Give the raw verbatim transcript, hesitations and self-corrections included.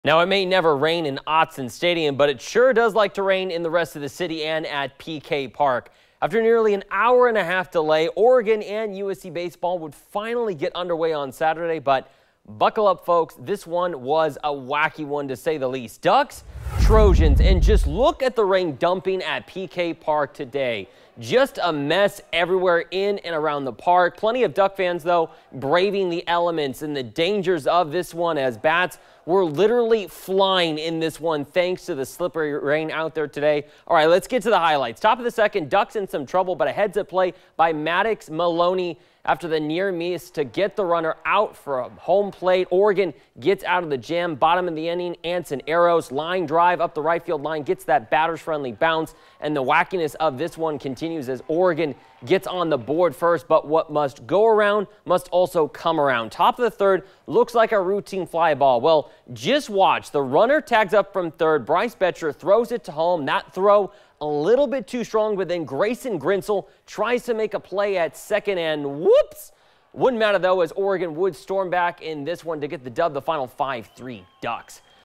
Now, it may never rain in Autzen Stadium, but it sure does like to rain in the rest of the city and at P K Park. After nearly an hour and a half delay, Oregon and U S C baseball would finally get underway on Saturday, but buckle up, folks. This one was a wacky one, to say the least. Ducks, Trojans, and just look at the rain dumping at P K Park today. Just a mess everywhere in and around the park. Plenty of Duck fans, though, braving the elements and the dangers of this one, as bats were literally flying in this one thanks to the slippery rain out there today. All right, let's get to the highlights. Top of the second, Ducks in some trouble, but a heads-up play by Maddox Maloney after the near miss to get the runner out for a home plate. Oregon gets out of the jam. Bottom of the inning, Anson Arrows line drive up the right field line, gets that batter's-friendly bounce, and the wackiness of this one continues as Oregon gets on the board first, but what must go around must also come around. Top of the third, looks like a routine fly ball. Well, just watch. The runner tags up from third. Bryce Betcher throws it to home. That throw a little bit too strong, but then Grayson Grinsell tries to make a play at second, and whoops! Wouldn't matter, though, as Oregon would storm back in this one to get the dub, the final five three Ducks.